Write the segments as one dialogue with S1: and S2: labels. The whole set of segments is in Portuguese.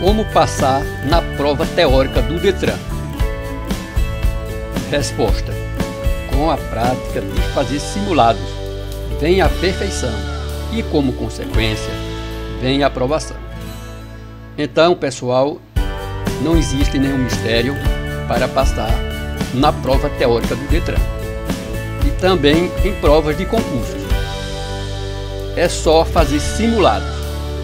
S1: Como passar na prova teórica do Detran? Resposta: com a prática de fazer simulados, vem a perfeição e, como consequência, vem a aprovação. Então, pessoal, não existe nenhum mistério para passar na prova teórica do Detran e também em provas de concursos. É só fazer simulados.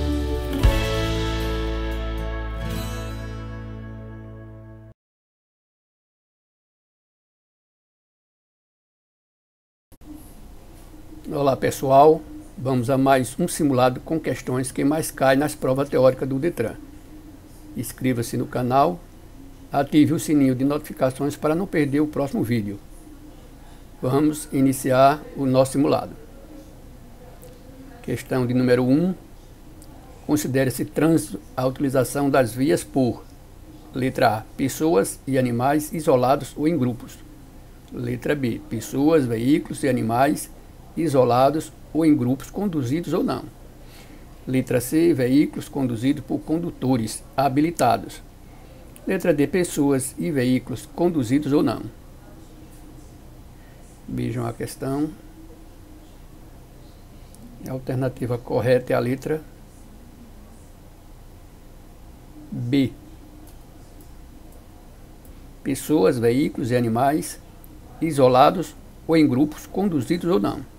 S1: Olá pessoal, vamos a mais um simulado com questões que mais caem nas provas teóricas do Detran. Inscreva-se no canal, ative o sininho de notificações para não perder o próximo vídeo. Vamos iniciar o nosso simulado. Questão de número 1. Considere-se trânsito a utilização das vias por: letra A, pessoas e animais isolados ou em grupos. Letra B, pessoas, veículos e animais isolados ou em grupos, conduzidos ou não. Letra C, veículos conduzidos por condutores habilitados. Letra D, pessoas e veículos conduzidos ou não. Vejam a questão. A alternativa correta é a letra B. Pessoas, veículos e animais isolados ou em grupos, conduzidos ou não.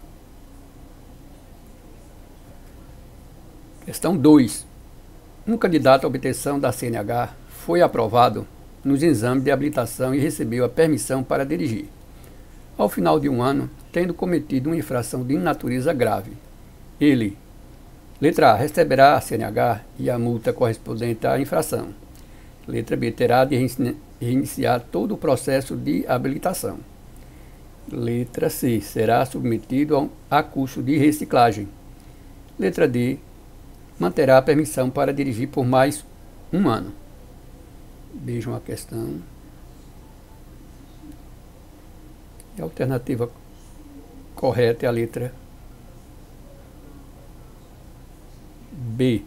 S1: Questão 2. Um candidato à obtenção da CNH foi aprovado nos exames de habilitação e recebeu a permissão para dirigir. Ao final de um ano, tendo cometido uma infração de natureza grave, ele, letra A, receberá a CNH e a multa correspondente à infração. Letra B, terá de reiniciar todo o processo de habilitação. Letra C, será submetido a curso de reciclagem. Letra D, manterá a permissão para dirigir por mais um ano. Vejam a questão. A alternativa correta é a letra B.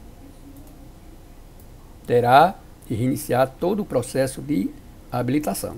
S1: Terá de reiniciar todo o processo de habilitação.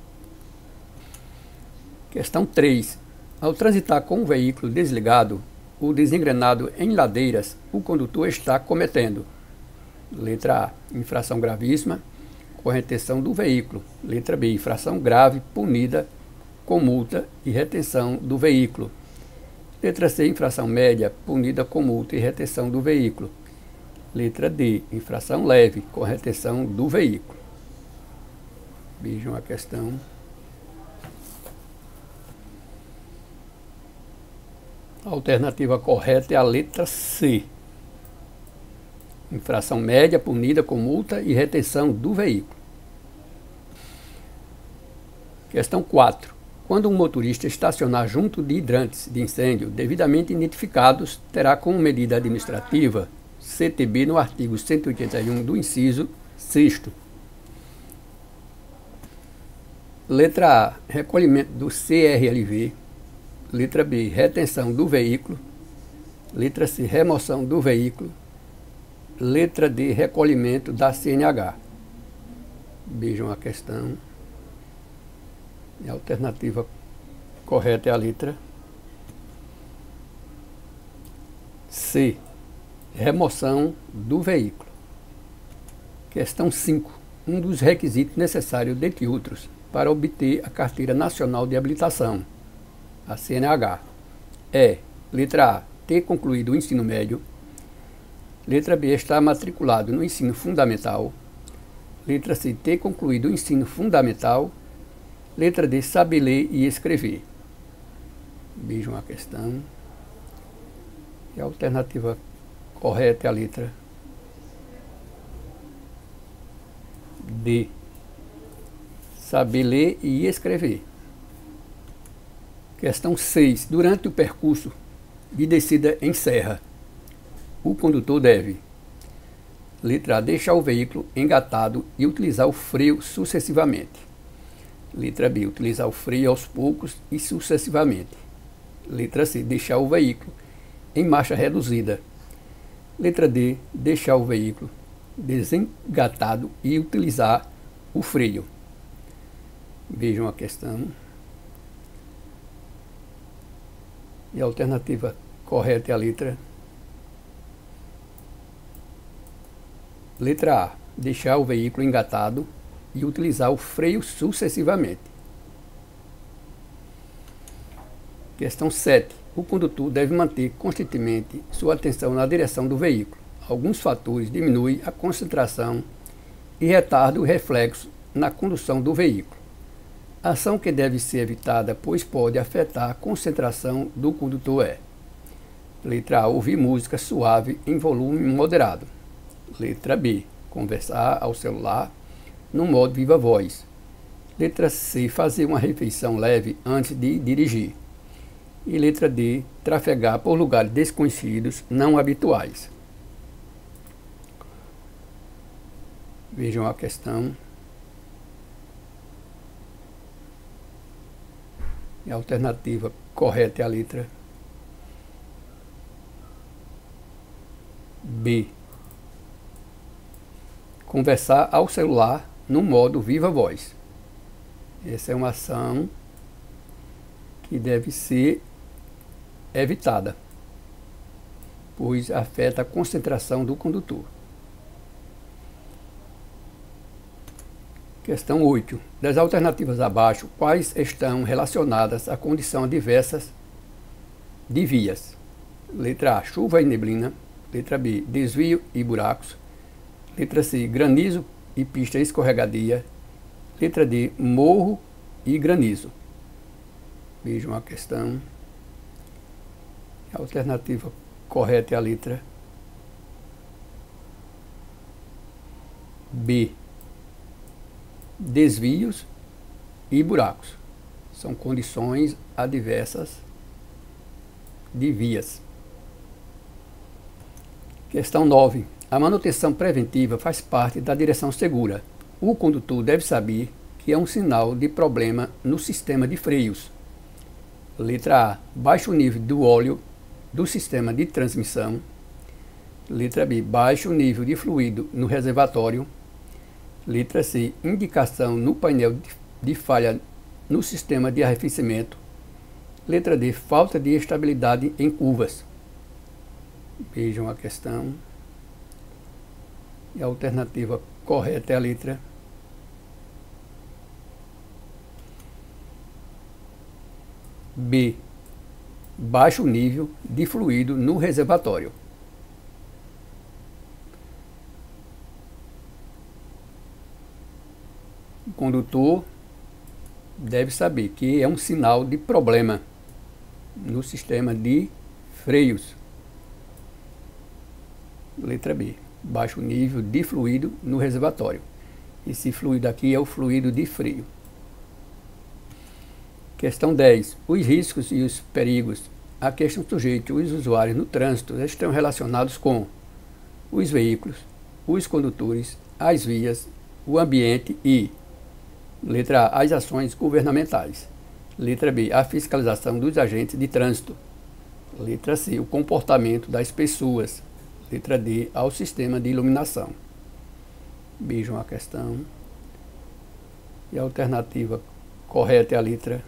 S1: Questão 3. Ao transitar com o veículo desligado ou desengrenado em ladeiras, o condutor está cometendo: letra A, infração gravíssima, com retenção do veículo. Letra B, infração grave, punida com multa e retenção do veículo. Letra C, infração média, punida com multa e retenção do veículo. Letra D, infração leve, com retenção do veículo. Vejam a questão. A alternativa correta é a letra C. Infração média, punida com multa e retenção do veículo. Questão 4. Quando um motorista estacionar junto de hidrantes de incêndio devidamente identificados, terá como medida administrativa CTB no artigo 181 do inciso 6º. Letra A, recolhimento do CRLV. Letra B, retenção do veículo. Letra C, remoção do veículo. Letra D, recolhimento da CNH. Vejam a questão. A alternativa correta é a letra C, remoção do veículo. Questão 5. Um dos requisitos necessários, dentre outros, para obter a Carteira Nacional de Habilitação, a CNH, é: letra A, ter concluído o ensino médio. Letra B, estar matriculado no ensino fundamental. Letra C, ter concluído o ensino fundamental. Letra D, saber ler e escrever. Vejam a questão. E a alternativa correta é a letra D, saber ler e escrever. Questão 6. Durante o percurso de descida em serra, o condutor deve: letra A, deixar o veículo engatado e utilizar o freio sucessivamente. Letra B, utilizar o freio aos poucos e sucessivamente. Letra C, deixar o veículo em marcha reduzida. Letra D, deixar o veículo desengatado e utilizar o freio. Vejam a questão. E a alternativa correta é a letra A, deixar o veículo engatado e utilizar o freio sucessivamente. Questão 7. O condutor deve manter constantemente sua atenção na direção do veículo. Alguns fatores diminuem a concentração e retardam o reflexo na condução do veículo. Ação que deve ser evitada, pois pode afetar a concentração do condutor é: letra A, ouvir música suave em volume moderado. Letra B, conversar ao celular no modo viva voz. Letra C, fazer uma refeição leve antes de dirigir. E letra D, trafegar por lugares desconhecidos, não habituais. Vejam a questão. E a alternativa correta é a letra B. Conversar ao celular no modo viva voz. Essa é uma ação que deve ser evitada, pois afeta a concentração do condutor. Questão 8. Das alternativas abaixo, quais estão relacionadas à condição adversa de vias? Letra A, chuva e neblina. Letra B, desvio e buracos. Letra C, granizo e pista escorregadia. Letra D, morro e granizo. Vejam a questão. A alternativa correta é a letra B. Desvios e buracos são condições adversas de vias. Questão 9. A manutenção preventiva faz parte da direção segura. O condutor deve saber que é um sinal de problema no sistema de freios. Letra A, baixo nível do óleo do sistema de transmissão. Letra B, baixo nível de fluido no reservatório. Letra C, indicação no painel de falha no sistema de arrefecimento. Letra D, falta de estabilidade em curvas. Vejam a questão. E a alternativa correta é a letra B, baixo nível de fluido no reservatório. O condutor deve saber que é um sinal de problema no sistema de freios. Letra B, baixo nível de fluido no reservatório. Esse fluido aqui é o fluido de freio. Questão 10. Os riscos e os perigos a que estão sujeitos os usuários no trânsito estão relacionados com os veículos, os condutores, as vias, o ambiente e letra A, as ações governamentais. Letra B, a fiscalização dos agentes de trânsito. Letra C, o comportamento das pessoas. Letra D, ao sistema de iluminação. Vejam a questão. E a alternativa correta é a letra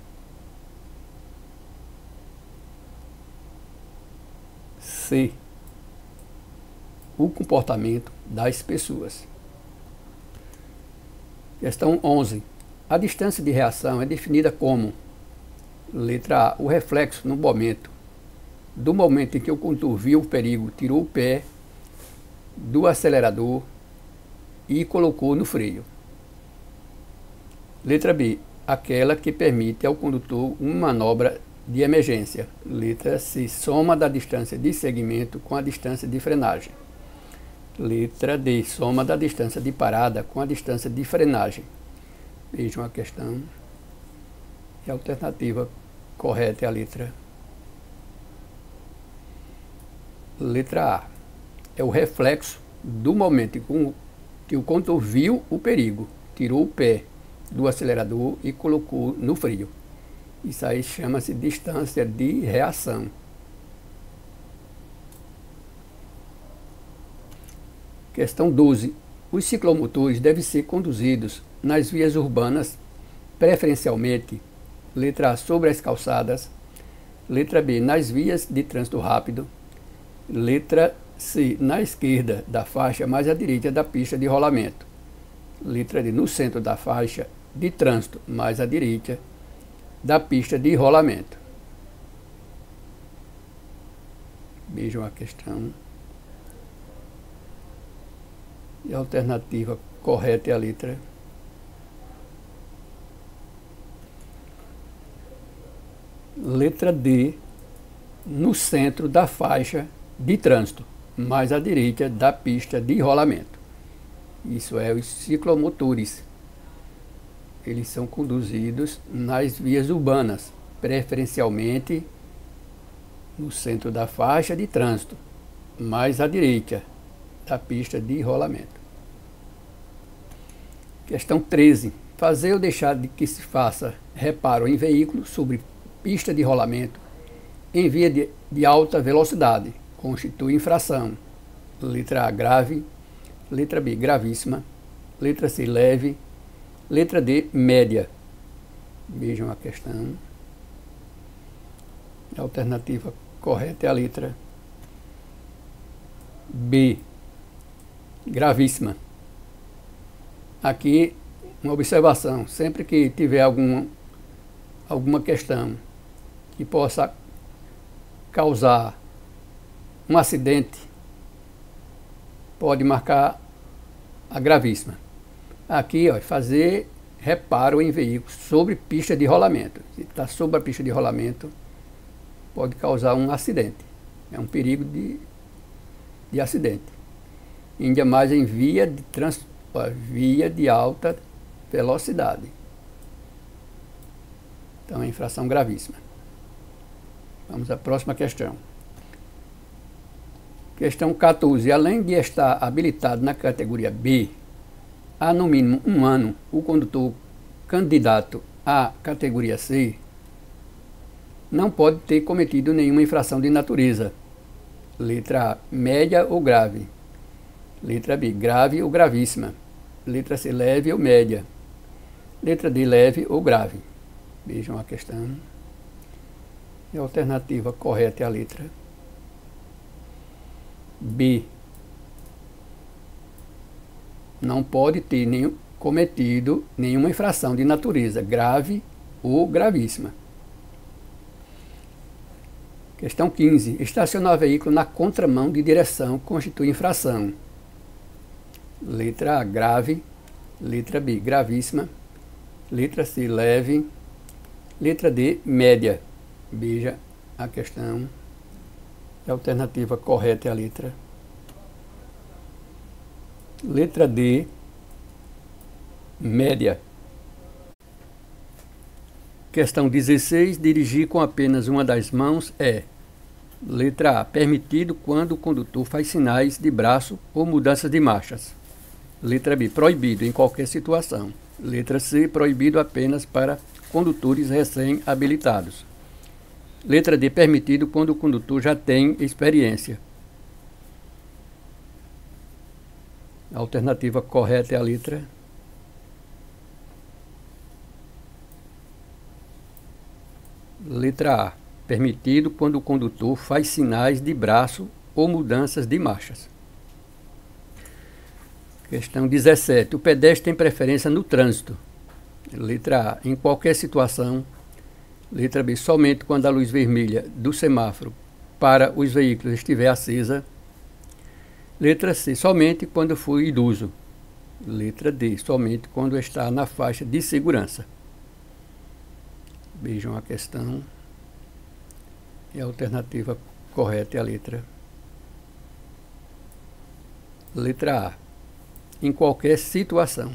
S1: C, o comportamento das pessoas. Questão 11. A distância de reação é definida como letra A, o reflexo no momento do momento em que o condutor viu o perigo, tirou o pé do acelerador e colocou no freio. Letra B, aquela que permite ao condutor uma manobra de emergência. Letra C, soma da distância de segmento com a distância de frenagem. Letra D, soma da distância de parada com a distância de frenagem. Vejam a questão. E a alternativa correta é a letra A. É o reflexo do momento que o condutor viu o perigo, tirou o pé do acelerador e colocou no freio. Isso aí chama-se distância de reação. Questão 12. Os ciclomotores devem ser conduzidos nas vias urbanas, preferencialmente, letra A, sobre as calçadas, letra B, nas vias de trânsito rápido, letra C, na esquerda da faixa, mais à direita da pista de rolamento, letra D, no centro da faixa de trânsito, mais à direita da pista de rolamento. Vejam a questão. E a alternativa correta é a letra D, no centro da faixa de trânsito, mais à direita da pista de rolamento. Isso é, os ciclomotores. Eles são conduzidos nas vias urbanas, preferencialmente no centro da faixa de trânsito, mais à direita da pista de rolamento. Questão 13. Fazer ou deixar de que se faça reparo em veículo sobre pista de rolamento em via de alta velocidade constitui infração. Letra A, grave. Letra B, gravíssima. Letra C, leve. Letra D, média. Vejam a questão. A alternativa correta é a letra B, gravíssima. Aqui, uma observação: sempre que tiver alguma questão que possa causar um acidente, pode marcar a gravíssima. Aqui, ó, fazer reparo em veículos sobre pista de rolamento. Se está sobre a pista de rolamento, pode causar um acidente. É um perigo de acidente. Ainda mais em via de trânsito, via de alta velocidade. Então, é infração gravíssima. Vamos à próxima questão. Questão 14. Além de estar habilitado na categoria B, há no mínimo um ano, o condutor candidato à categoria C não pode ter cometido nenhuma infração de natureza. Letra A, média ou grave. Letra B, grave ou gravíssima. Letra C, leve ou média. Letra D, leve ou grave. Vejam a questão. E a alternativa correta é a letra B. Não pode ter cometido nenhuma infração de natureza grave ou gravíssima. Questão 15. Estacionar o veículo na contramão de direção constitui infração. Letra A, grave. Letra B, gravíssima. Letra C, leve. Letra D, média. Veja a questão. A alternativa correta é a letra D, média. Questão 16. Dirigir com apenas uma das mãos é: letra A, permitido quando o condutor faz sinais de braço ou mudanças de marchas. Letra B, proibido em qualquer situação. Letra C, proibido apenas para condutores recém-habilitados. Letra D, permitido quando o condutor já tem experiência. A alternativa correta é a letra A, permitido quando o condutor faz sinais de braço ou mudanças de marchas. Questão 17. O pedestre tem preferência no trânsito. Letra A, em qualquer situação. Letra B, somente quando a luz vermelha do semáforo para os veículos estiver acesa. Letra C, somente quando for idoso. Letra D, somente quando está na faixa de segurança. Vejam a questão. E a alternativa correta é a letra A, em qualquer situação.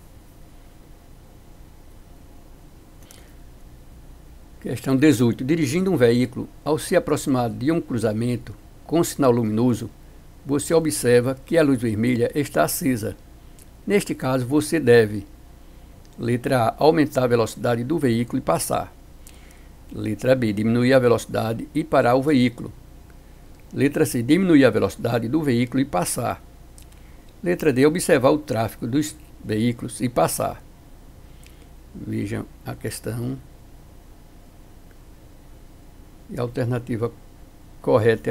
S1: Questão 18. Dirigindo um veículo, ao se aproximar de um cruzamento com sinal luminoso, você observa que a luz vermelha está acesa. Neste caso, você deve: letra A, aumentar a velocidade do veículo e passar. Letra B, diminuir a velocidade e parar o veículo. Letra C, diminuir a velocidade do veículo e passar. Letra D, observar o tráfego dos veículos e passar. Vejam a questão. E a alternativa correta é a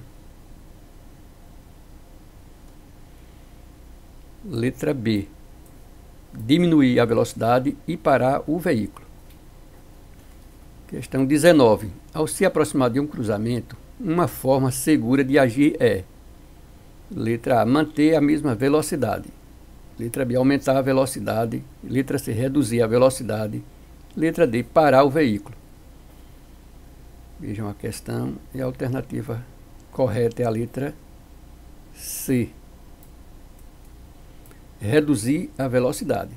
S1: letra B. Diminuir a velocidade e parar o veículo. Questão 19. Ao se aproximar de um cruzamento, uma forma segura de agir é: letra A, manter a mesma velocidade. Letra B, aumentar a velocidade. Letra C, reduzir a velocidade. Letra D, parar o veículo. Vejam a questão e a alternativa correta é a letra C. Reduzir a velocidade.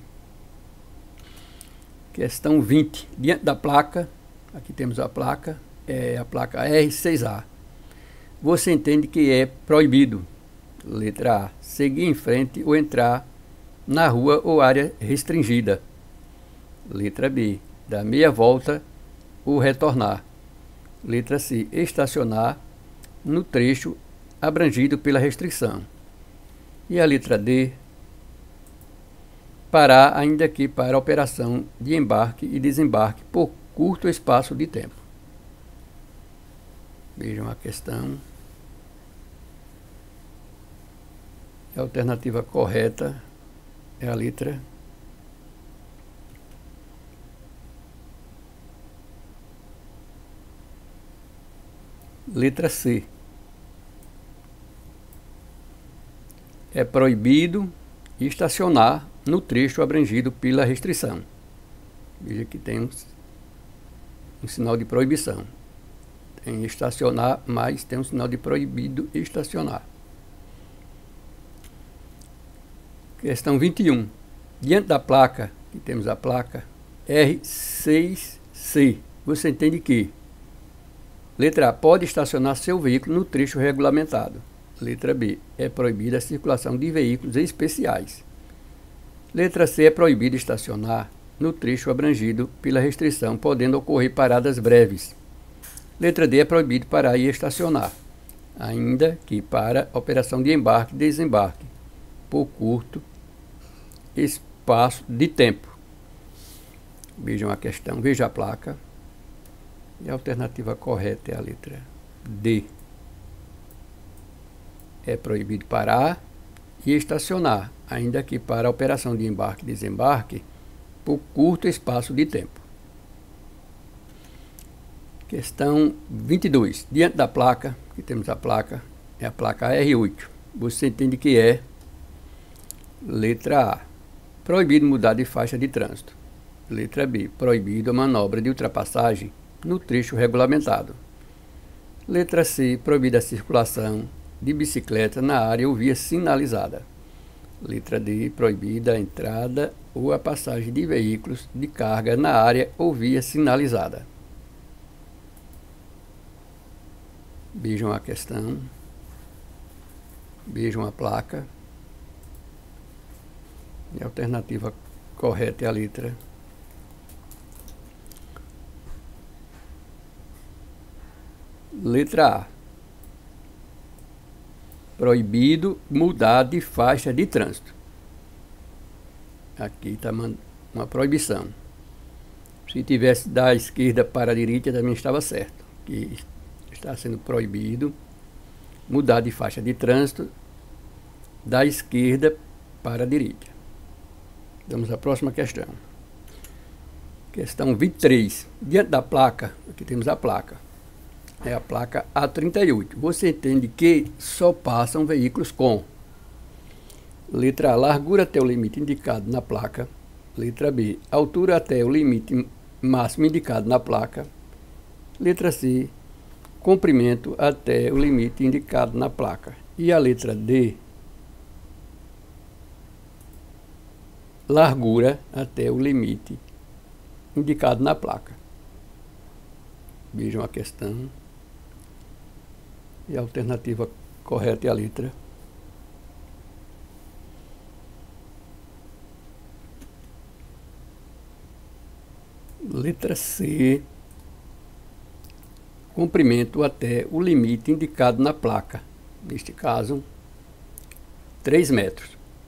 S1: Questão 20. Diante da placa, aqui temos a placa, é a placa R6A. Você entende que é proibido, letra A, seguir em frente ou entrar na rua ou área restringida. Letra B, dar meia volta ou retornar. Letra C, estacionar no trecho abrangido pela restrição. E a letra D, parar ainda que para operação de embarque e desembarque por curto espaço de tempo. Vejam a questão. A alternativa correta é a letra C. É proibido estacionar no trecho abrangido pela restrição. Veja que tem um sinal de proibição. Tem estacionar, mas tem um sinal de proibido estacionar. Questão 21. Diante da placa, que temos a placa R6C, você entende que: letra A, pode estacionar seu veículo no trecho regulamentado. Letra B, é proibida a circulação de veículos especiais. Letra C, é proibido estacionar no trecho abrangido pela restrição, podendo ocorrer paradas breves. Letra D, é proibido parar e estacionar, ainda que para operação de embarque e desembarque, por curto espaço de tempo. Vejam a questão, veja a placa. E a alternativa correta é a letra D. É proibido parar e estacionar, ainda que para a operação de embarque e desembarque, por curto espaço de tempo. Questão 22. Diante da placa, que temos a placa, é a placa R8. Você entende que é: letra A, proibido mudar de faixa de trânsito. Letra B, proibido a manobra de ultrapassagem no trecho regulamentado. Letra C, proibida a circulação de bicicleta na área ou via sinalizada. Letra D, proibida a entrada ou a passagem de veículos de carga na área ou via sinalizada. Vejam a questão. Vejam a placa. E a alternativa correta é a letra A. Proibido mudar de faixa de trânsito. Aqui está uma proibição. Se tivesse da esquerda para a direita, também estava certo. Que está sendo proibido mudar de faixa de trânsito da esquerda para a direita. Vamos à próxima questão. Questão 23. Diante da placa, aqui temos a placa. É a placa A38. Você entende que só passam veículos com: letra A, largura até o limite indicado na placa. Letra B, altura até o limite máximo indicado na placa. Letra C, comprimento até o limite indicado na placa. E a letra D, largura até o limite indicado na placa. Vejam a questão. E a alternativa correta é a letra C, comprimento até o limite indicado na placa. Neste caso, 3 metros.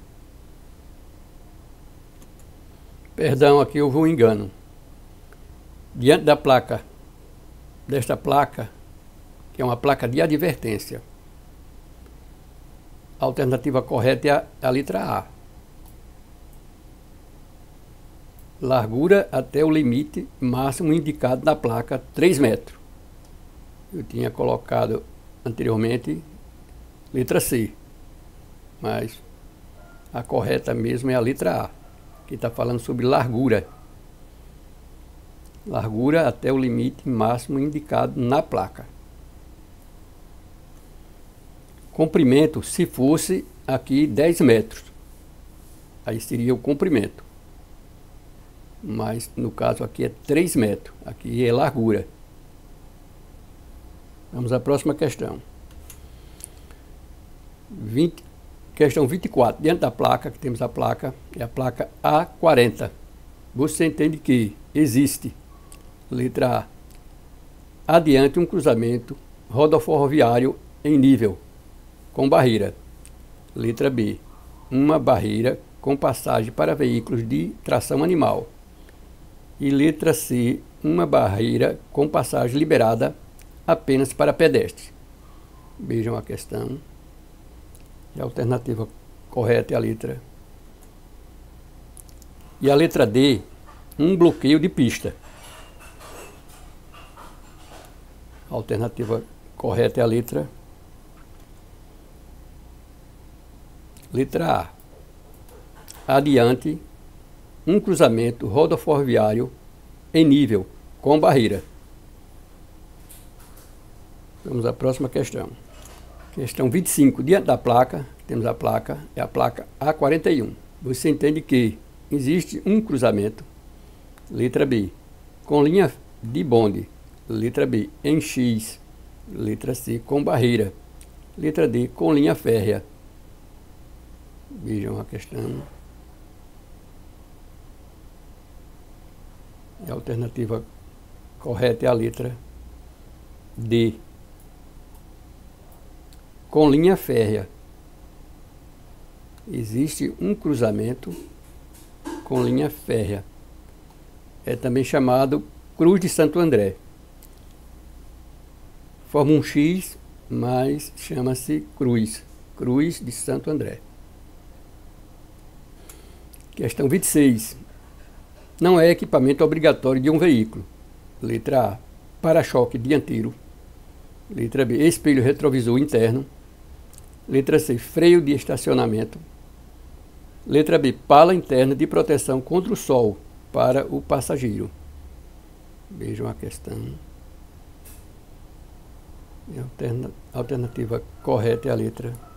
S1: Perdão, aqui houve um engano. Diante da placa, desta placa, que é uma placa de advertência, a alternativa correta é a letra A. Largura até o limite máximo indicado na placa, 3 metros. Eu tinha colocado anteriormente letra C, mas a correta mesmo é a letra A, que está falando sobre largura. Largura até o limite máximo indicado na placa. Comprimento, se fosse aqui 10 metros, aí seria o comprimento. Mas no caso aqui é 3 metros, aqui é largura. Vamos à próxima questão. Questão 24. Diante da placa, que temos a placa, é a placa A40. Você entende que existe, letra A, adiante um cruzamento rodoferroviário em nível, com barreira. Letra B, uma barreira com passagem para veículos de tração animal. E letra C, uma barreira com passagem liberada apenas para pedestres. Vejam a questão. E a alternativa correta é a letra. E a letra D, um bloqueio de pista. A alternativa correta é a letra A. Adiante, um cruzamento rodoferroviário em nível, com barreira. Vamos à próxima questão. Questão 25. Diante da placa, temos a placa, é a placa A41. Você entende que existe um cruzamento, letra B, com linha de bonde, letra B, em X, letra C, com barreira, letra D, com linha férrea. Vejam a questão. E a alternativa correta é a letra D. Com linha férrea. Existe um cruzamento com linha férrea. É também chamado Cruz de Santo André. Forma um X, mas chama-se Cruz. Cruz de Santo André. Questão 26. Não é equipamento obrigatório de um veículo. Letra A, para-choque dianteiro. Letra B, espelho retrovisor interno. Letra C, freio de estacionamento. Letra B, pala interna de proteção contra o sol para o passageiro. Vejam a questão. E a alternativa correta é a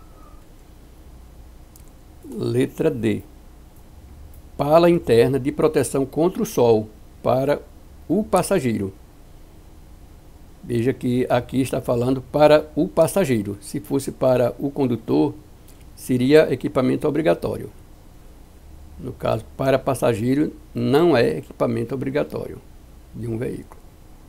S1: letra D. Pala interna de proteção contra o sol para o passageiro. Veja que aqui está falando para o passageiro. Se fosse para o condutor, seria equipamento obrigatório. No caso, para passageiro, não é equipamento obrigatório de um veículo.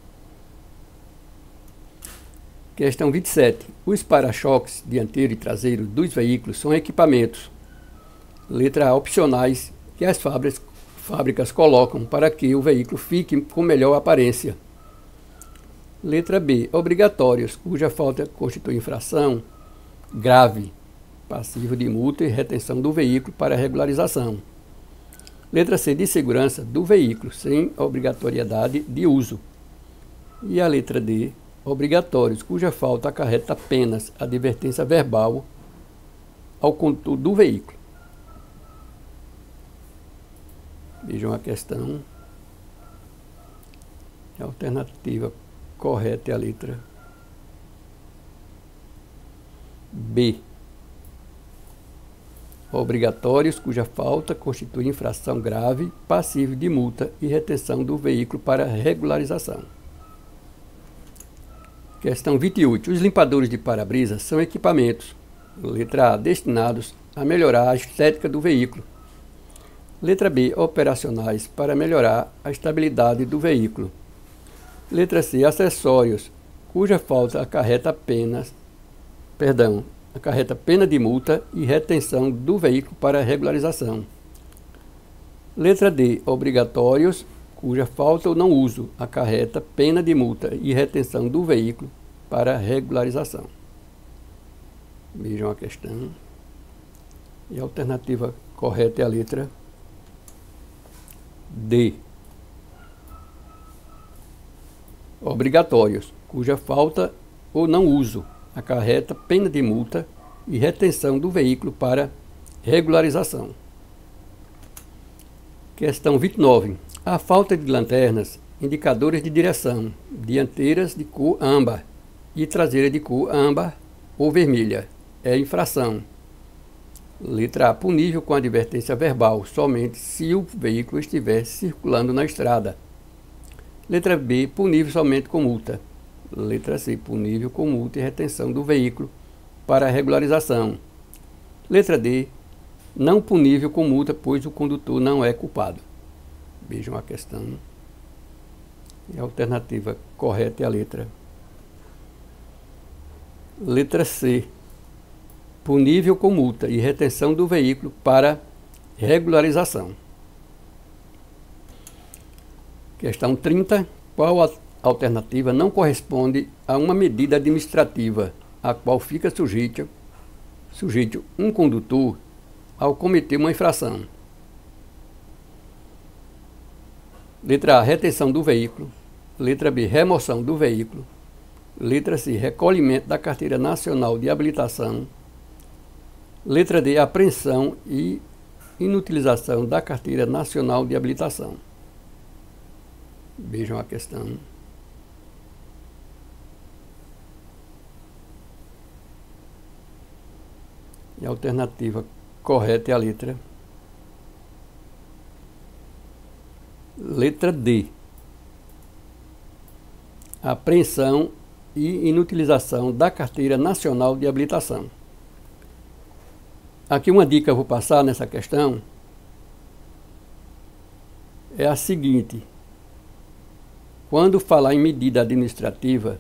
S1: Questão 27. Os para-choques dianteiro e traseiro dos veículos são equipamentos, letra A, opcionais, que as fábricas colocam para que o veículo fique com melhor aparência. Letra B, obrigatórios, cuja falta constitui infração grave, passivo de multa e retenção do veículo para regularização. Letra C, de segurança do veículo, sem obrigatoriedade de uso. E a letra D, obrigatórios, cuja falta acarreta apenas advertência verbal ao condutor do veículo. Vejam a questão. A alternativa correta é a letra B. Obrigatórios, cuja falta constitui infração grave, passível de multa e retenção do veículo para regularização. Questão 28. Os limpadores de para-brisa são equipamentos, letra A, destinados a melhorar a estética do veículo. Letra B, operacionais para melhorar a estabilidade do veículo. Letra C, acessórios, cuja falta acarreta acarreta pena de multa e retenção do veículo para regularização. Letra D. Obrigatórios, cuja falta ou não uso acarreta pena de multa e retenção do veículo para regularização. Vejam a questão. E a alternativa correta é a letra D. Obrigatórios, cuja falta ou não uso acarreta pena de multa e retenção do veículo para regularização. Questão 29. A falta de lanternas, indicadores de direção, dianteiras de cor âmbar e traseira de cor âmbar ou vermelha, é infração. Letra A. Punível com advertência verbal, somente se o veículo estiver circulando na estrada. Letra B. Punível somente com multa. Letra C. Punível com multa e retenção do veículo para regularização. Letra D. Não punível com multa, pois o condutor não é culpado. Vejam a questão. E a alternativa correta é a letra C. Punível com multa e retenção do veículo para regularização. Questão 30. Qual a alternativa não corresponde a uma medida administrativa a qual fica sujeito um condutor ao cometer uma infração? Letra A. Retenção do veículo. Letra B. Remoção do veículo. Letra C. Recolhimento da Carteira Nacional de Habilitação. Letra D. Apreensão e inutilização da Carteira Nacional de Habilitação. Vejam a questão. E a alternativa correta é a letra D. Apreensão e inutilização da Carteira Nacional de Habilitação. Aqui uma dica que eu vou passar nessa questão é a seguinte. Quando falar em medida administrativa,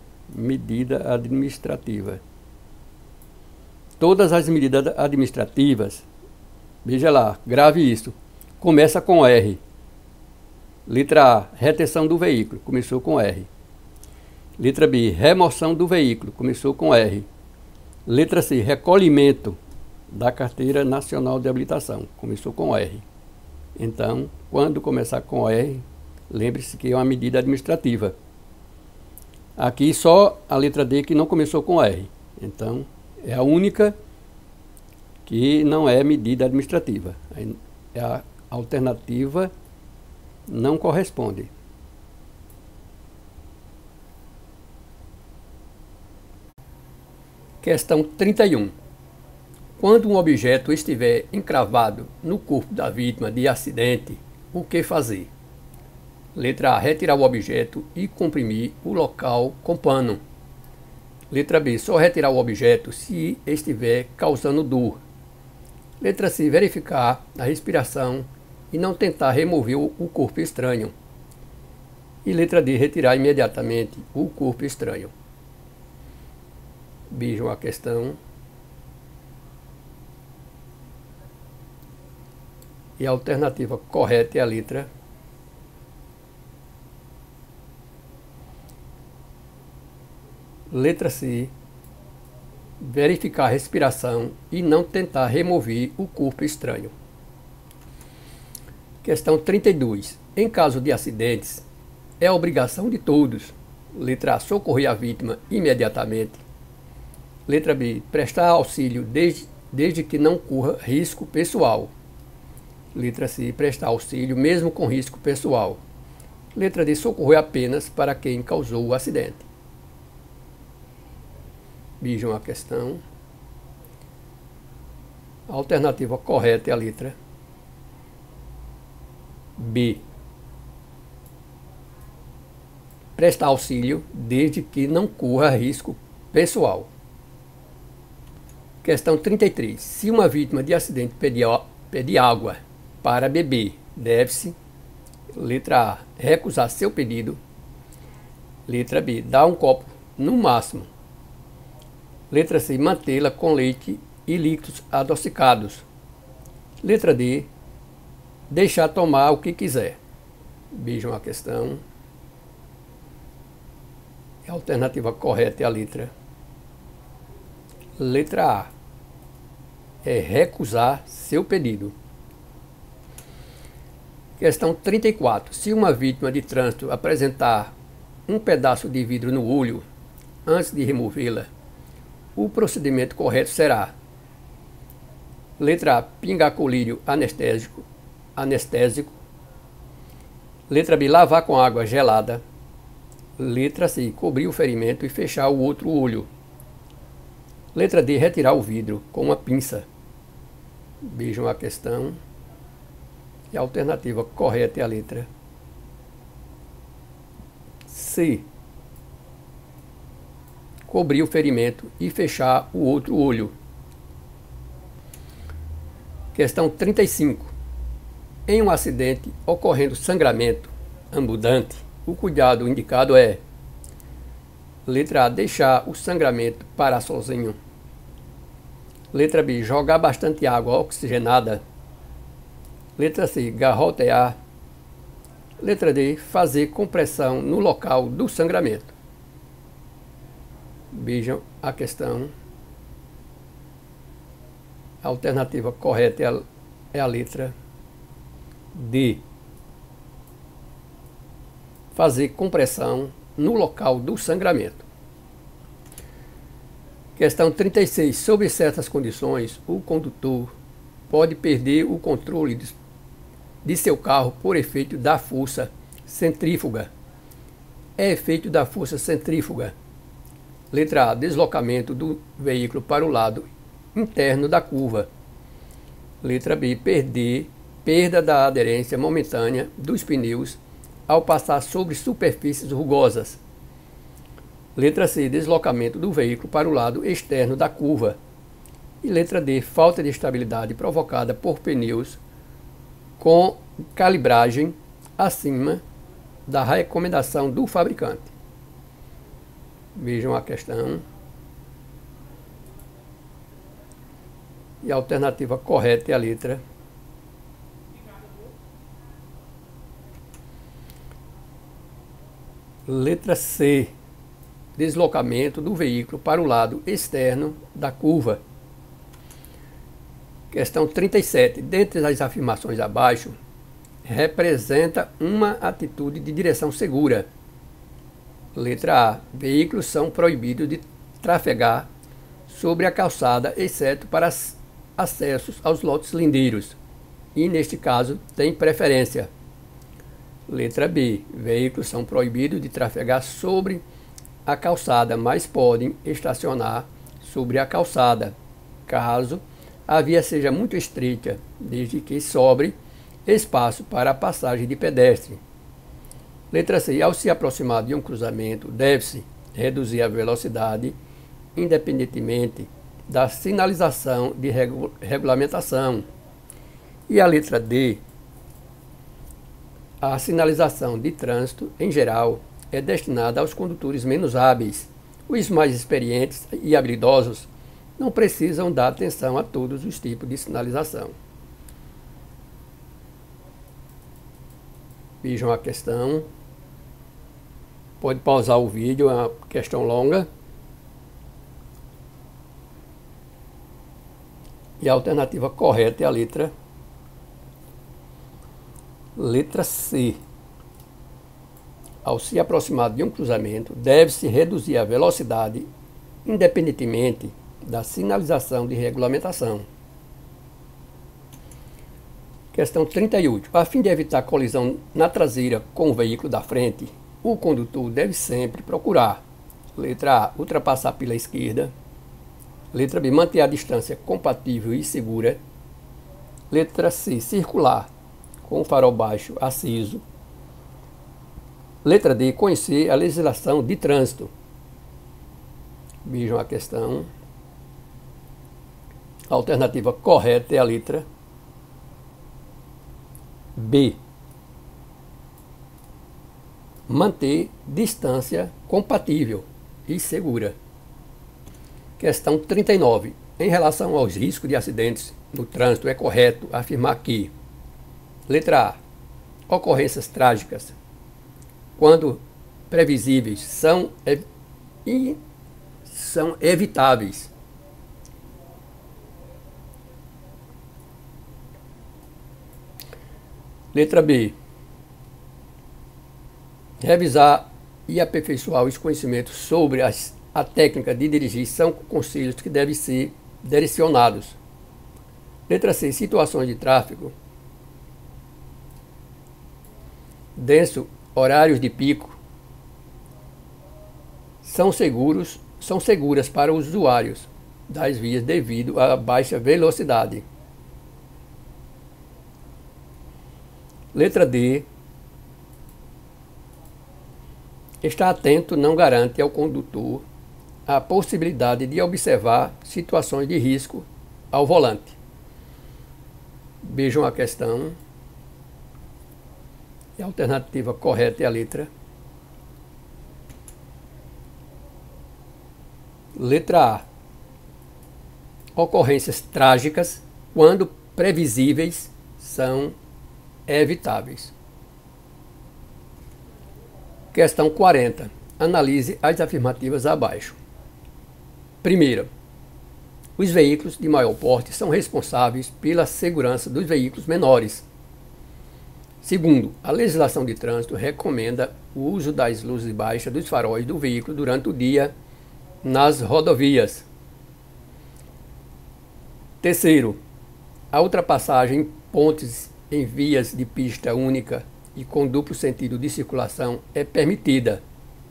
S1: todas as medidas administrativas, veja lá, grave isso, começa com R. Letra A, retenção do veículo, começou com R. Letra B, remoção do veículo, começou com R. Letra C, recolhimento da Carteira Nacional de Habilitação, começou com R. Então, quando começar com R, lembre-se que é uma medida administrativa. Aqui só a letra D que não começou com R. Então, é a única que não é medida administrativa. A alternativa não corresponde. Questão 31. Quando um objeto estiver encravado no corpo da vítima de acidente, o que fazer? Letra A. Retirar o objeto e comprimir o local com pano. Letra B. Só retirar o objeto se estiver causando dor. Letra C. Verificar a respiração e não tentar remover o corpo estranho. E letra D. Retirar imediatamente o corpo estranho. Vejam a questão. E a alternativa correta é a letra C. Verificar a respiração e não tentar remover o corpo estranho. Questão 32. Em caso de acidentes, é obrigação de todos. Letra A. Socorrer a vítima imediatamente. Letra B. Prestar auxílio desde que não corra risco pessoal. Letra C. Prestar auxílio mesmo com risco pessoal. Letra D. Socorrer apenas para quem causou o acidente. Vejam a questão. A alternativa correta é a letra B. Prestar auxílio desde que não corra risco pessoal. Questão 33. Se uma vítima de acidente pedir água para beber, deve-se, letra A, recusar seu pedido. Letra B, dar um copo no máximo. Letra C, mantê-la com leite e líquidos adocicados. Letra D, deixar tomar o que quiser. Vejam a questão. A alternativa correta é a letra A. É recusar seu pedido. Questão 34. Se uma vítima de trânsito apresentar um pedaço de vidro no olho antes de removê-la, o procedimento correto será: letra A, pingar colírio anestésico. Letra B, lavar com água gelada. Letra C, cobrir o ferimento e fechar o outro olho. Letra D, retirar o vidro com uma pinça. Vejam a questão. E a alternativa correta é a letra C. Cobrir o ferimento e fechar o outro olho. Questão 35. Em um acidente ocorrendo sangramento abundante, o cuidado indicado é: letra A, deixar o sangramento parar sozinho. Letra B, jogar bastante água oxigenada. Letra C, garrotear. Letra D, fazer compressão no local do sangramento. Vejam a questão. A alternativa correta é a letra D. Fazer compressão no local do sangramento. Questão 36. Sob certas condições, o condutor pode perder o controle de seu carro por efeito da força centrífuga. É efeito da força centrífuga. Letra A, deslocamento do veículo para o lado interno da curva. Letra B, perda da aderência momentânea dos pneus ao passar sobre superfícies rugosas. Letra C, deslocamento do veículo para o lado externo da curva. E letra D, falta de estabilidade provocada por pneus com calibragem acima da recomendação do fabricante. Vejam a questão. E a alternativa correta é a letra C. Deslocamento do veículo para o lado externo da curva. Questão 37. Dentre as afirmações abaixo, representa uma atitude de direção segura. Letra A. Veículos são proibidos de trafegar sobre a calçada, exceto para acessos aos lotes lindeiros, e neste caso tem preferência. Letra B. Veículos são proibidos de trafegar sobre a calçada, mas podem estacionar sobre a calçada, caso a via seja muito estreita, desde que sobre espaço para a passagem de pedestre. Letra C. Ao se aproximar de um cruzamento, deve-se reduzir a velocidade, independentemente da sinalização de regulamentação. E a letra D. A sinalização de trânsito, em geral, é destinada aos condutores menos hábeis. Os mais experientes e habilidosos não precisam dar atenção a todos os tipos de sinalização. Vejam a questão. Pode pausar o vídeo, é uma questão longa. E a alternativa correta é a letra C. Ao se aproximar de um cruzamento, deve-se reduzir a velocidade, independentemente da sinalização de regulamentação. Questão 38. A fim de evitar colisão na traseira com o veículo da frente, o condutor deve sempre procurar: letra A, ultrapassar pela esquerda. Letra B, manter a distância compatível e segura. Letra C, circular com o farol baixo aceso. Letra D, conhecer a legislação de trânsito. Vejam a questão. A alternativa correta é a letra B. Manter distância compatível e segura. Questão 39. Em relação aos riscos de acidentes no trânsito, é correto afirmar que: letra A, ocorrências trágicas, quando previsíveis, são evitáveis. Letra B, revisar e aperfeiçoar os conhecimentos sobre a técnica de dirigir são conselhos que devem ser direcionados. Letra C, situações de tráfego denso, horários de pico, são seguras para os usuários das vias devido à baixa velocidade. Letra D, estar atento não garante ao condutor a possibilidade de observar situações de risco ao volante. Vejam a questão. E a alternativa correta é a letra A. Ocorrências trágicas, quando previsíveis, são evitáveis. Questão 40. Analise as afirmativas abaixo. Primeira, os veículos de maior porte são responsáveis pela segurança dos veículos menores. Segundo, a legislação de trânsito recomenda o uso das luzes baixas dos faróis do veículo durante o dia nas rodovias. Terceiro, a ultrapassagem em pontes em vias de pista única e com duplo sentido de circulação é permitida.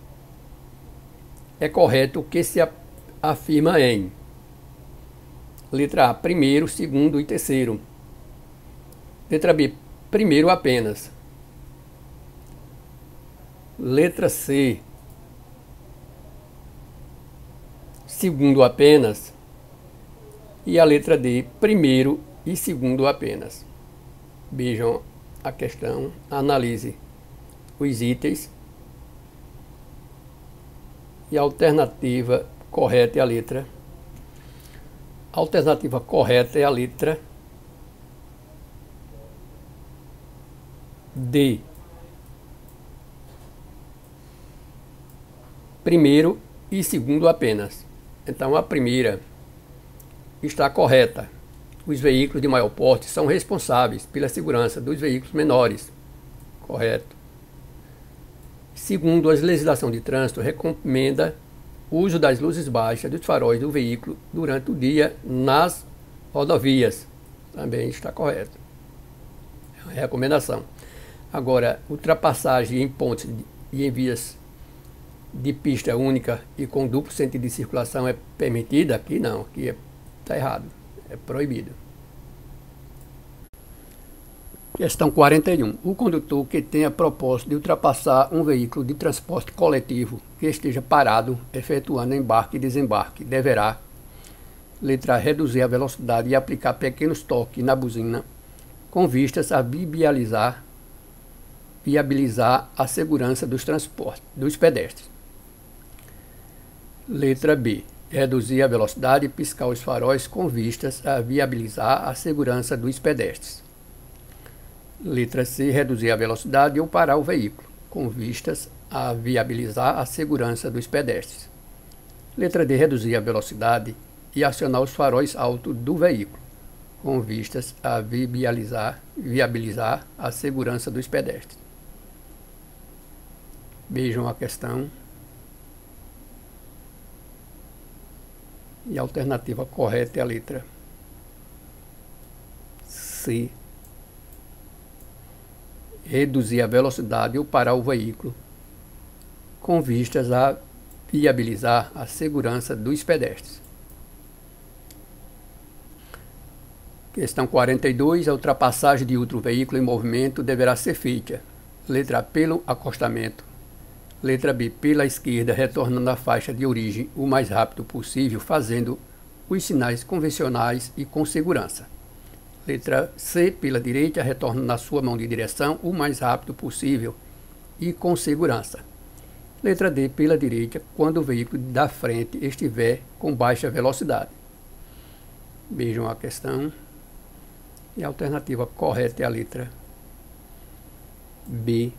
S1: É correto o que se afirma em: letra A, primeiro, segundo e terceiro. Letra B, primeiro apenas. Letra C, segundo apenas. E a letra D, primeiro e segundo apenas. Vejam a questão, analise os itens. E a alternativa correta é a letra. A alternativa correta é a letra D. Primeiro e segundo apenas. Então a primeira está correta. Os veículos de maior porte são responsáveis pela segurança dos veículos menores. Correto. Segundo, a legislação de trânsito recomenda o uso das luzes baixas dos faróis do veículo durante o dia nas rodovias. Também está correto. É uma recomendação. Agora, ultrapassagem em pontes e em vias de pista única e com duplo sentido de circulação é permitida? Aqui não, aqui está errado, é proibido. Questão 41. O condutor que tenha propósito de ultrapassar um veículo de transporte coletivo que esteja parado, efetuando embarque e desembarque, deverá: letra A, reduzir a velocidade e aplicar pequenos toques na buzina, com vistas a viabilizar a segurança dos pedestres. Letra B, reduzir a velocidade e piscar os faróis com vistas a viabilizar a segurança dos pedestres. Letra C, reduzir a velocidade ou parar o veículo, com vistas a viabilizar a segurança dos pedestres. Letra D, reduzir a velocidade e acionar os faróis altos do veículo, com vistas a viabilizar a segurança dos pedestres. Vejam a questão. E a alternativa correta é a letra C. Reduzir a velocidade ou parar o veículo, com vistas a viabilizar a segurança dos pedestres. Questão 42. A ultrapassagem de outro veículo em movimento deverá ser feita: letra A, pelo acostamento. Letra B, pela esquerda, retornando à faixa de origem o mais rápido possível, fazendo os sinais convencionais e com segurança. Letra C, pela direita, retornando na sua mão de direção o mais rápido possível e com segurança. Letra D, pela direita, quando o veículo da frente estiver com baixa velocidade. Vejam a questão. E a alternativa correta é a letra B,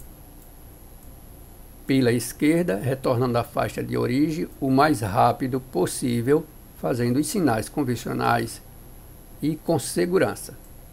S1: pela esquerda, retornando à faixa de origem o mais rápido possível, fazendo os sinais convencionais e com segurança.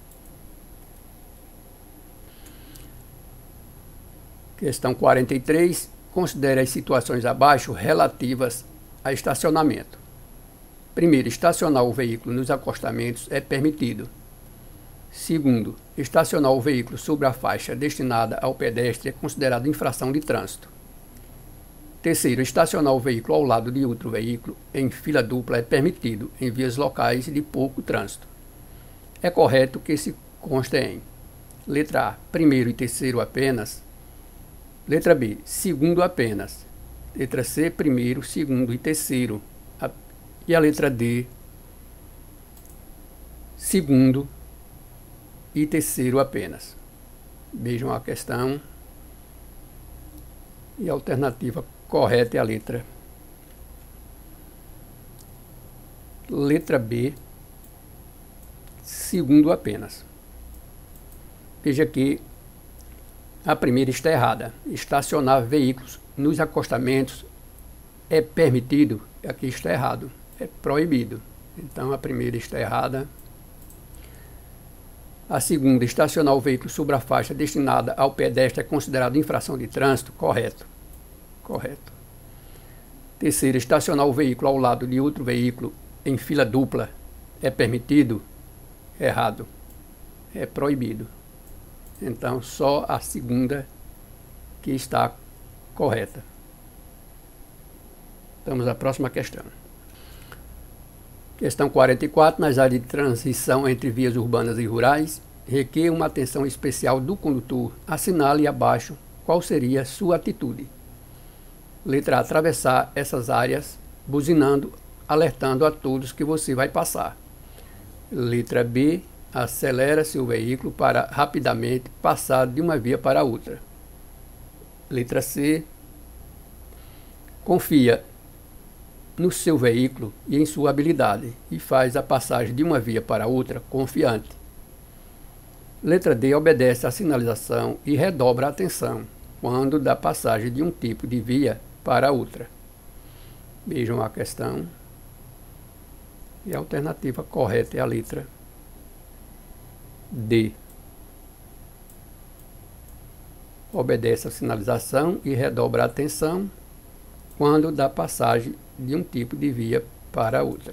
S1: Questão 43. Considere as situações abaixo relativas a estacionamento. Primeiro, estacionar o veículo nos acostamentos é permitido. Segundo, estacionar o veículo sobre a faixa destinada ao pedestre é considerado infração de trânsito. Terceiro, estacionar o veículo ao lado de outro veículo em fila dupla é permitido em vias locais de pouco trânsito. É correto que se conste em: letra A, primeiro e terceiro apenas. Letra B, segundo apenas. Letra C, primeiro, segundo e terceiro. E a letra D, segundo e terceiro apenas. Vejam a questão. E a alternativa correta é a letra B, segundo apenas. Veja que a primeira está errada. Estacionar veículos nos acostamentos é permitido. Aqui está errado. É proibido. Então a primeira está errada. A segunda, estacionar o veículo sobre a faixa destinada ao pedestre é considerado infração de trânsito. Correto. Correto. Terceira, estacionar o veículo ao lado de outro veículo em fila dupla é permitido. Errado. É proibido. Então, só a segunda que está correta. Vamos à próxima questão. Questão 44. Nas áreas de transição entre vias urbanas e rurais, requer uma atenção especial do condutor. Assinale abaixo qual seria sua atitude. Letra A, atravessar essas áreas, buzinando, alertando a todos que você vai passar. Letra B, acelera seu veículo para rapidamente passar de uma via para outra. Letra C, confia no seu veículo e em sua habilidade e faz a passagem de uma via para outra confiante. Letra D, obedece à sinalização e redobra a atenção quando dá passagem de um tipo de via para outra. Vejam a questão. E a alternativa correta é a letra D. Obedece à sinalização e redobra a atenção quando dá passagem de um tipo de via para outra.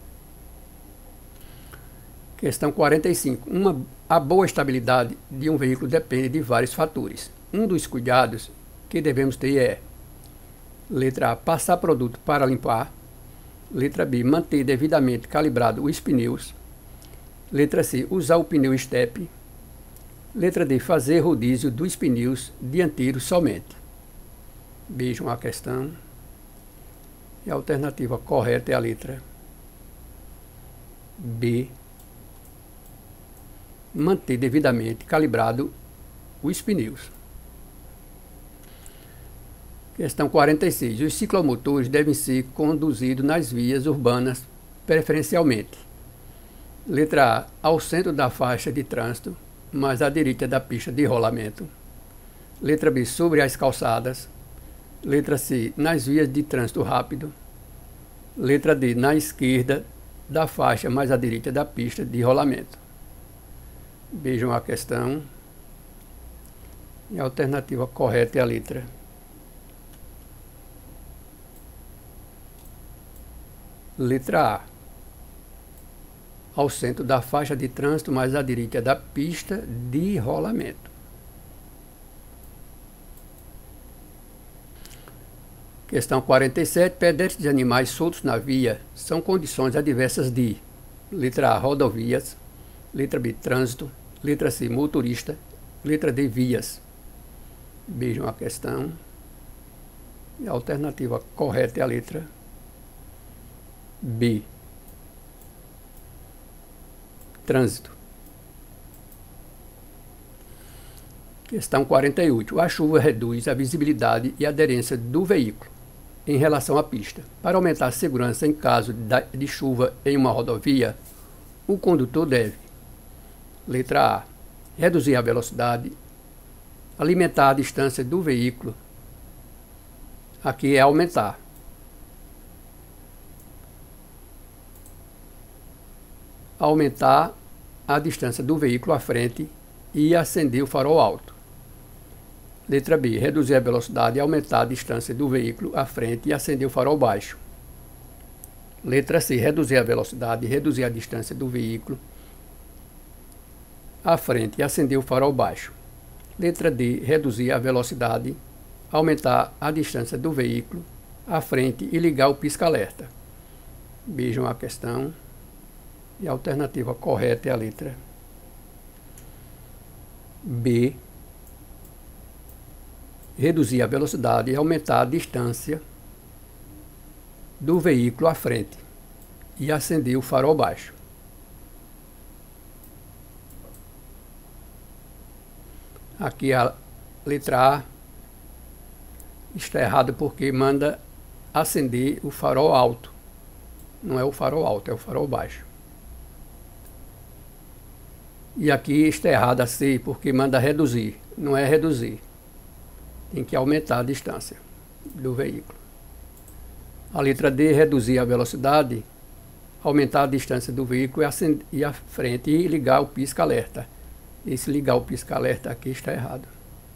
S1: Questão 45. A boa estabilidade de um veículo depende de vários fatores. Um dos cuidados que devemos ter é: letra A, passar produto para limpar. Letra B, manter devidamente calibrado os pneus. Letra C, usar o pneu estepe. Letra D, fazer rodízio dos pneus dianteiros somente. Vejam a questão. E a alternativa correta é a letra B, manter devidamente calibrado os pneus. Questão 46. Os ciclomotores devem ser conduzidos nas vias urbanas preferencialmente. Letra A, ao centro da faixa de trânsito, mais à direita da pista de rolamento. Letra B, sobre as calçadas. Letra C, nas vias de trânsito rápido. Letra D, na esquerda da faixa mais à direita da pista de rolamento. Vejam a questão. E a alternativa correta é a letra A, ao centro da faixa de trânsito mais à direita da pista de rolamento. Questão 47. Pedestres e animais soltos na via são condições adversas de: letra A, rodovias. Letra B, trânsito. Letra C, motorista. Letra D, vias. Vejam a questão. E a alternativa correta é a letra B, trânsito. Questão 48. A chuva reduz a visibilidade e aderência do veículo em relação à pista. Para aumentar a segurança em caso de chuva em uma rodovia, o condutor deve: letra A, reduzir a velocidade, alimentar a distância do veículo. Aqui é aumentar. Aumentar a distância do veículo à frente e acender o farol alto. Letra B, reduzir a velocidade e aumentar a distância do veículo à frente e acender o farol baixo. Letra C, reduzir a velocidade e reduzir a distância do veículo à frente e acender o farol baixo. Letra D, reduzir a velocidade, aumentar a distância do veículo à frente e ligar o pisca-alerta. Vejam a questão. E a alternativa correta é a letra B, reduzir a velocidade e aumentar a distância do veículo à frente e acender o farol baixo. Aqui a letra A está errada porque manda acender o farol alto. Não é o farol alto, é o farol baixo. E aqui está errada a C porque manda reduzir. Não é reduzir. Tem que aumentar a distância do veículo. A letra D, reduzir a velocidade, aumentar a distância do veículo e a frente e ligar o pisca-alerta. Esse ligar o pisca-alerta aqui está errado.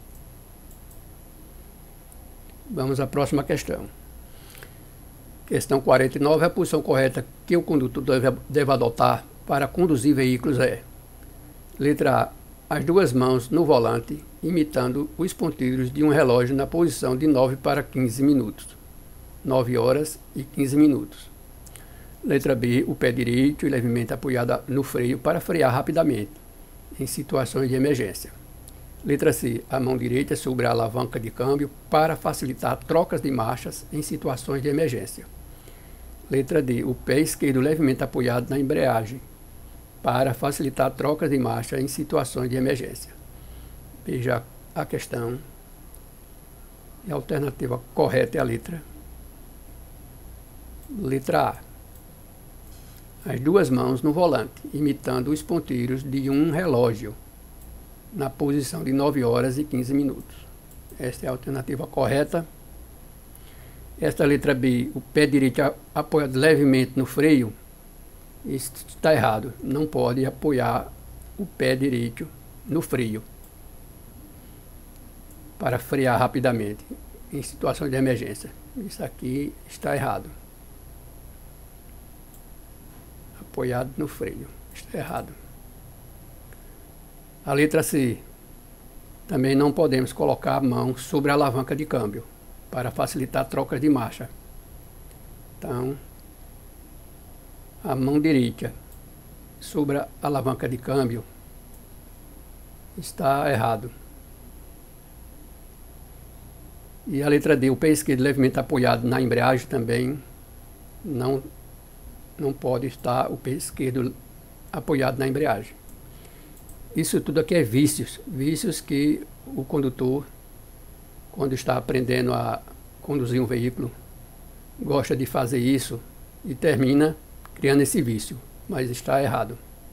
S1: Vamos à próxima questão. Questão 49. A posição correta que o condutor deve adotar para conduzir veículos é: letra A, as duas mãos no volante, imitando os pontilhos de um relógio na posição de 9 para 15 minutos. 9 horas e 15 minutos. Letra B, o pé direito e levemente apoiado no freio para frear rapidamente, em situações de emergência. Letra C, a mão direita sobre a alavanca de câmbio para facilitar trocas de marchas em situações de emergência. Letra D, o pé esquerdo levemente apoiado na embreagem para facilitar trocas de marcha em situações de emergência. Veja a questão. E a alternativa correta é a letra A. As duas mãos no volante, imitando os pontilhos de um relógio, na posição de 9 horas e 15 minutos. Esta é a alternativa correta. Esta letra B, o pé direito apoiado levemente no freio, isso está errado. Não pode apoiar o pé direito no freio para frear rapidamente em situação de emergência. Isso aqui está errado. Apoiado no freio. Está errado. A letra C. Também não podemos colocar a mão sobre a alavanca de câmbio para facilitar trocas de marcha. Então, a mão direita sobre a alavanca de câmbio está errado. E a letra D, o pé esquerdo levemente apoiado na embreagem também não pode estar o pé esquerdo apoiado na embreagem. Isso tudo aqui é vícios que o condutor, quando está aprendendo a conduzir um veículo, gosta de fazer isso e termina criando esse vício, mas está errado.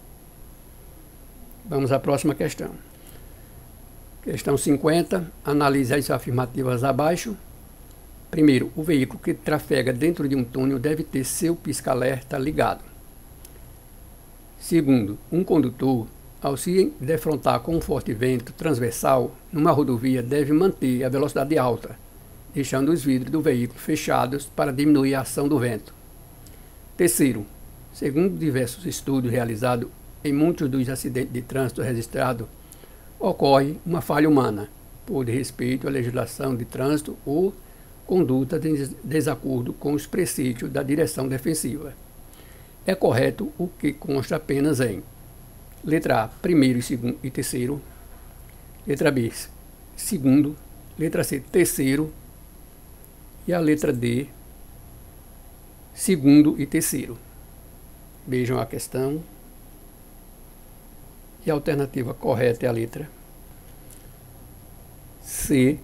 S1: Vamos à próxima questão. Questão 50. Analise as afirmativas abaixo. Primeiro, o veículo que trafega dentro de um túnel deve ter seu pisca-alerta ligado. Segundo, um condutor, ao se defrontar com um forte vento transversal numa rodovia, deve manter a velocidade alta, deixando os vidros do veículo fechados para diminuir a ação do vento. Terceiro, segundo diversos estudos realizados em muitos dos acidentes de trânsito registrados, ocorre uma falha humana, por desrespeito à legislação de trânsito ou conduta de desacordo com os preceitos da direção defensiva. É correto o que consta apenas em: letra A, primeiro e segundo e terceiro. Letra B, segundo. Letra C, terceiro. E a letra D, segundo e terceiro. Vejam a questão. E a alternativa correta é a letra C,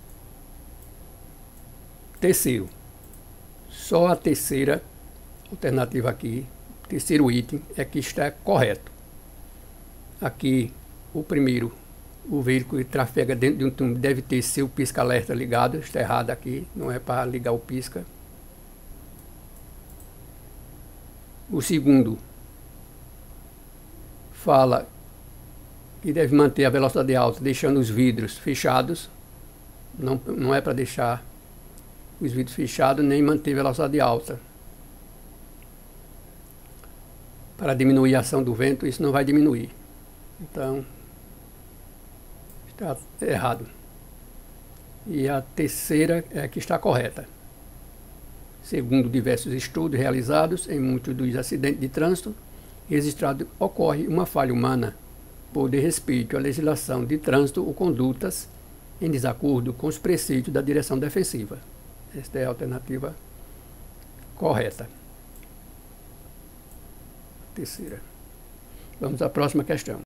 S1: terceiro. Só a terceira alternativa aqui, terceiro item, é que está correto. Aqui, o primeiro, o veículo que trafega dentro de um túnel deve ter seu pisca-alerta ligado. Está errado aqui, não é para ligar o pisca. O segundo fala que deve manter a velocidade alta, deixando os vidros fechados. Não é para deixar os vidros fechados, nem manter velocidade alta. Para diminuir a ação do vento, isso não vai diminuir. Então, está errado. E a terceira é a que está correta. Segundo diversos estudos realizados em muitos dos acidentes de trânsito registrados, ocorre uma falha humana por desrespeito à legislação de trânsito ou condutas em desacordo com os preceitos da direção defensiva. Esta é a alternativa correta. Terceira. Vamos à próxima questão.